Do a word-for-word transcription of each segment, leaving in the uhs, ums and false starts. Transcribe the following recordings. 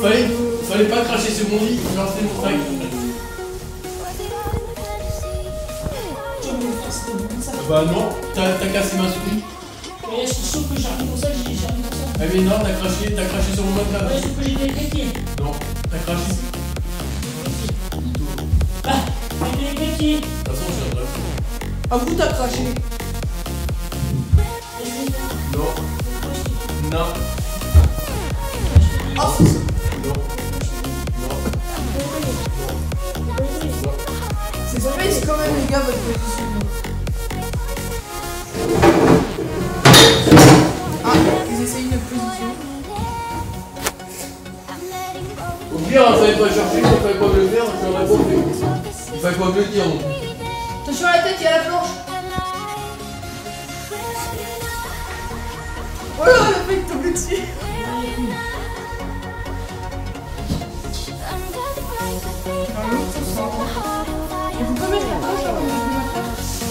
Fallait, fallait pas cracher sur mon lit, genre c'est mon strike. Bah non, t'as cassé ma souris. Mais je suis sûr que j'ai remis pour ça, j'ai remis pour ça. Ah mais non, t'as craché, t'as craché sur mon matelas. Ouais, sauf que j'ai des béquilles. Non, t'as craché. Ah, j'ai des béquilles. De toute façon, je viendrai. Ah, vous t'as craché. Non. Non. Ah, c'est ça. Non. Non. C'est surprise quand même, les gars, votre position. Ah, ils essayent une position. Au pire, on savait pas chercher, il fallait pas me le faire, je l'aurais pas fait. Il fallait pas me le dire non plus. Attention à la tête, il y a la planche. Oh là, le mec tombe dessus. Et vous pouvez mettre la planche avant de mettre le matelas.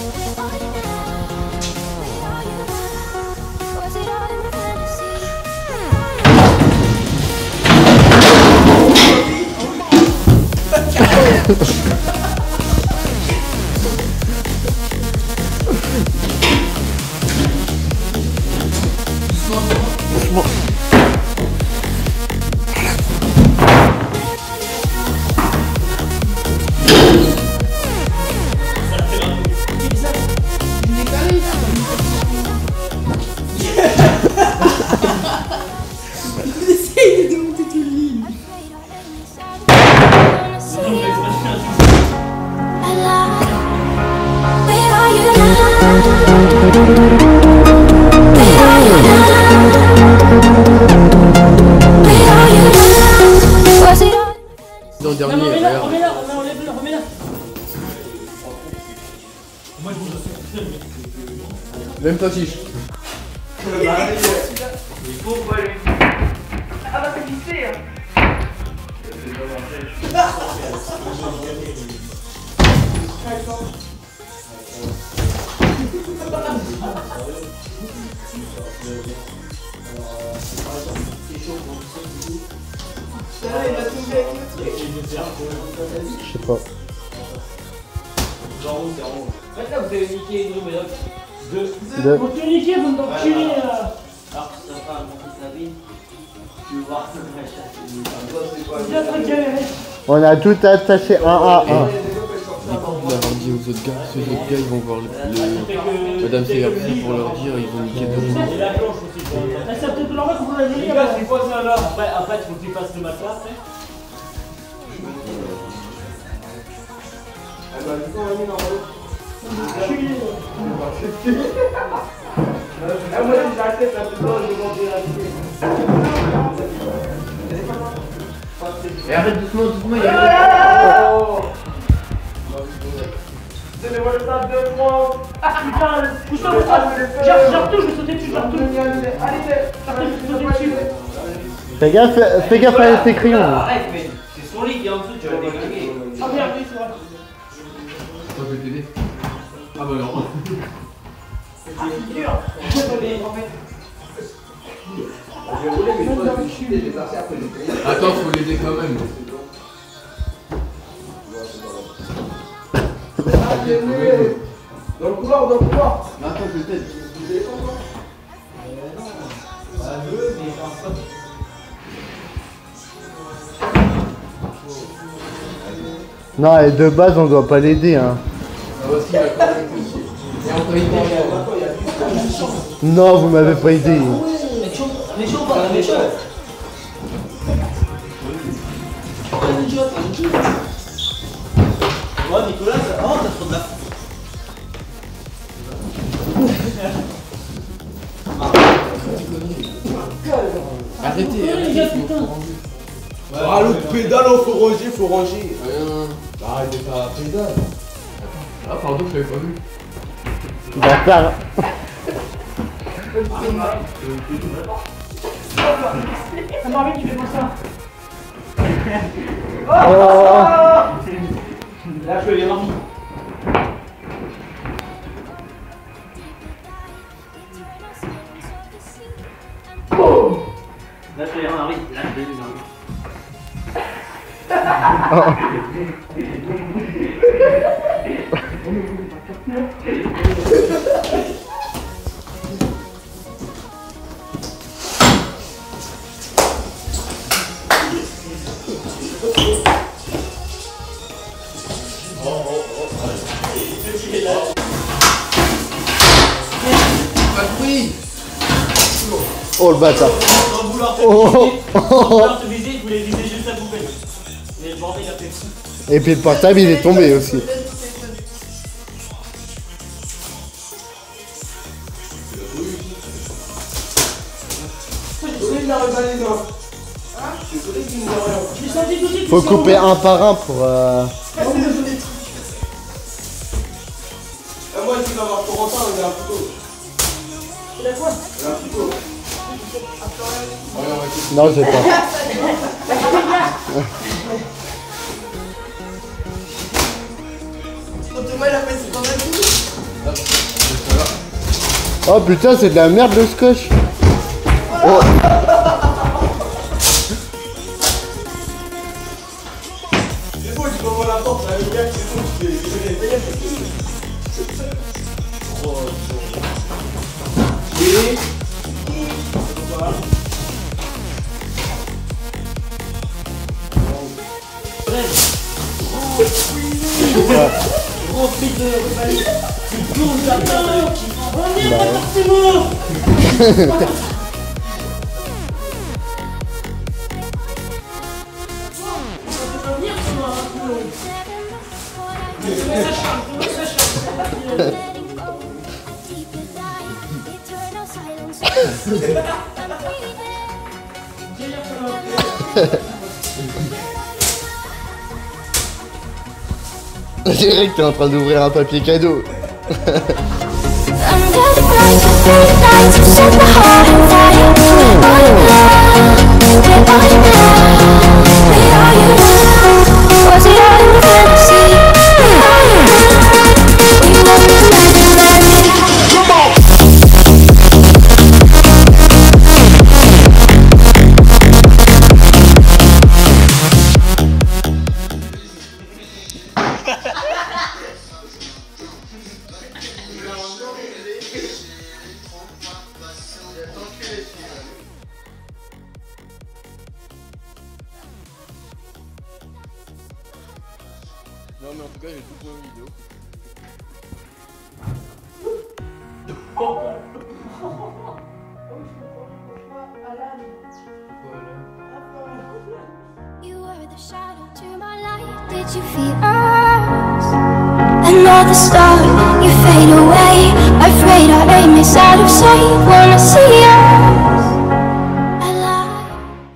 Doucement. Il essaye de démonter tout le lit. Dans le dernier, non, remets-la, regarde. remets-la, remets-la, remets-la. Même pas fiche. Il faut pas aller. Ah bah c'est glissé hein. Il va tomber avec le truc. Je sais pas. Genre où c'est en haut. En fait là vous avez niqué une médoc. Deux. Deux. Pour te niquer, vous m'enculez là. Alors que ça va pas monter sa vie. Tu veux voir ce que je vais Viens te galérer. On a tout attaché un à un. Du coup, on leur dit aux autres gars, ceux autres gars ils vont voir le, le Madame C R C pour leur dire, ils vont niquer deux jours. Et la planche aussi. Là, ça peut-être normal que vous l'avez Les dit. gars, c'est quoi ça là? Après, après, il faut que tu fasses le matelas après. Ah bah, du coup, on l'a mis dans l'eau. Ah, moi, j'ai arrêté de faire tout ça, je vais manger la télé. Et arrête doucement, doucement, il y a Donnez-moi le stade de moi. Putain, pousse-toi, pousse-toi. J'ai retouche, je vais sauter dessus, j'ai retouche. Allez, J'ai retouche, je vais sauter dessus. Fais gaffe, fais gaffe avec tes crayons. Arrête, mais c'est son lit qui est en dessous, tu vas le déglinguer. Ah merde, oui, c'est vrai. Toi, je vais t'aider. Ah bah non. Ah, c'est dur. Attends, faut l'aider quand même. Dans le couloir, dans le couloir. Mais attends, je t'aide. Non, et de base, on doit pas l'aider, hein. Ah bah si, il a quand même aussi. Et on peut aider. Non, vous m'avez pas aidé. On est chaud, on est chaud, on est chaud. Oh Nicolas, ça... oh t'as trop de la... Arrêtez, les arrêtez. gars, faut- putain. faut ranger. Ah l'autre pédale, faut ranger, faut ranger. Rien. Bah il est pas pédale. Ah pardon, je l'avais pas vu. D'accord. Ça m'a envie qu'il fait pas ça. Oh. Là je vais les remplir. Là je vais les remplir. Là je vais les remplir. Oh le bâtard. Sans vouloir te Oh. viser, sans vouloir te viser, je voulais viser juste la poubelle. Mais le bordel il a fait. Et puis le portable il est tombé aussi. Faut couper un par un pour... Euh... Moi, je vais avoir Corentin, il a un couteau. Il a quoi? Il a un couteau. Non, j'ai pas. Thomas, il a fait ses tentatives. Oh putain, c'est de la merde le scotch. Oh. C'est bon, tu peux voir la porte, là, le gars, c'est bon, tu fais les Gros flic de Rubali, tu tournes la main, on est pas forcément. On dirait que t'es en train d'ouvrir un papier cadeau. Non mais en tout cas j'ai tout trouvé une vidéo. You were the shadow to my light. Did you feel us? Another star, you fade away. Afraid our aim is out of sight. Wanna see us alive.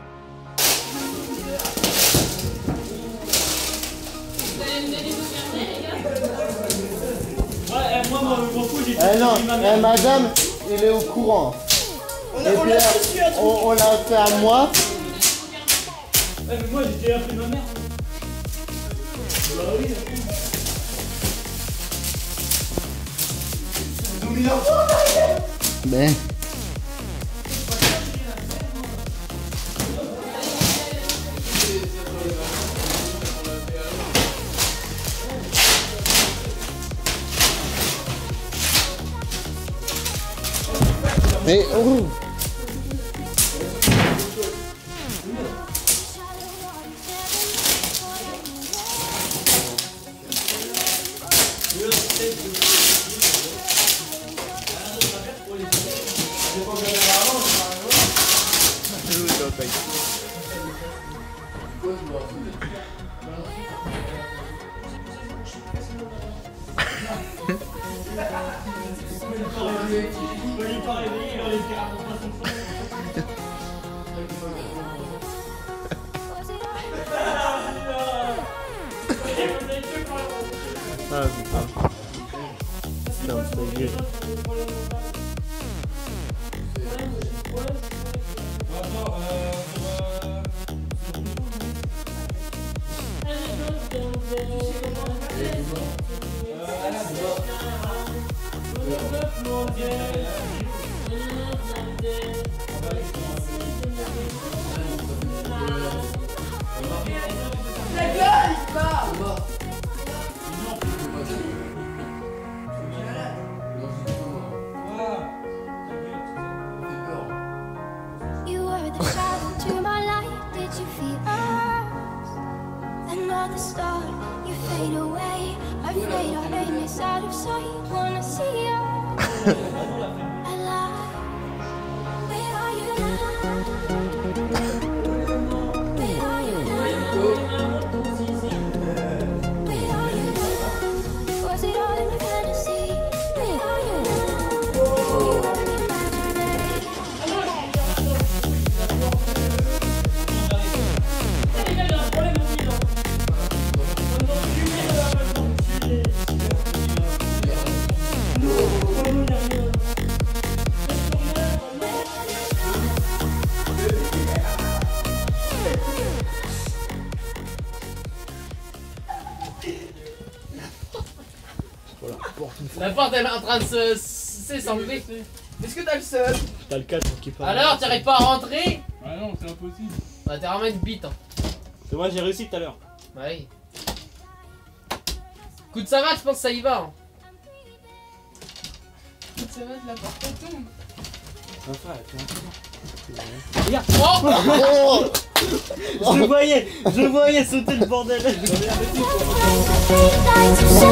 Ouais, moi, moi, je m'en fous, j'ai Eh non, dit ma eh, mère. madame, il est au courant. Et puis on, on l'a fait à moi. Ouais, mais moi, j'ai déjà appelé ma mère. Bah oui, Mais... Mais... Oh. Ah putain. Putain, c'est gay. La gueule! start, you fade away. Afraid our aim is out of sight. Wanna see you alive. Where are you now? Where are you now? Where are you now? Was it all in a fantasy? Where are you now? La porte elle est en train de se s'enlever. Est-ce que t'as le seul? T'as le cadre qui parle. Alors, t'arrives pas à rentrer? Ah non, c'est impossible. Bah, t'es vraiment une bite. Hein. C'est moi, j'ai réussi tout à l'heure. Bah oui. Écoute, ça va, je pense que ça y va. Hein. Ça va, la porte tombe. Un frère, regarde. Oh, Je le voyais, je le voyais sauter le bordel. Lights of